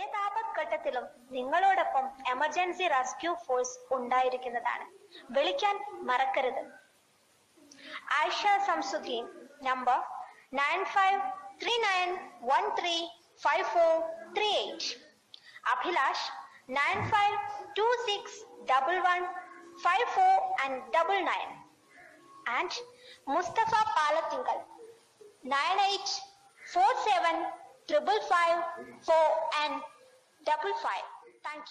ഏതാപത്ഘട്ടത്തിലും നിങ്ങളോടൊപ്പം emergency rescue force ഉണ്ടായിരിക്കുന്നതാണ്. വിളിക്കാൻ മറക്കരുത്. Ayisha Samsudheen, number 9539135438. Abhilash 9526115499 and Mustafa Palatingal 98475554 and 55. Thank you.